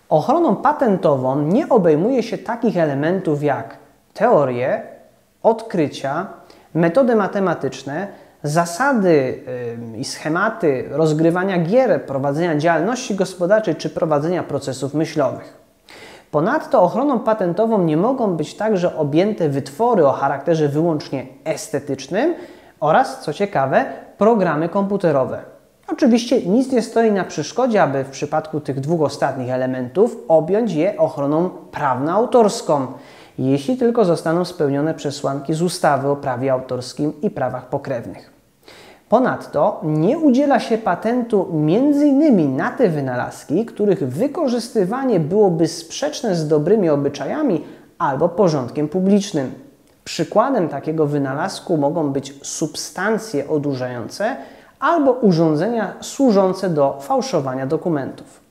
Ochroną patentową nie obejmuje się takich elementów jak teorie, odkrycia, metody matematyczne, zasady i schematy rozgrywania gier, prowadzenia działalności gospodarczej czy prowadzenia procesów myślowych. Ponadto ochroną patentową nie mogą być także objęte wytwory o charakterze wyłącznie estetycznym oraz, co ciekawe, programy komputerowe. Oczywiście nic nie stoi na przeszkodzie, aby w przypadku tych dwóch ostatnich elementów objąć je ochroną prawno-autorską, jeśli tylko zostaną spełnione przesłanki z ustawy o prawie autorskim i prawach pokrewnych. Ponadto nie udziela się patentu m.in. na te wynalazki, których wykorzystywanie byłoby sprzeczne z dobrymi obyczajami albo porządkiem publicznym. Przykładem takiego wynalazku mogą być substancje odurzające albo urządzenia służące do fałszowania dokumentów.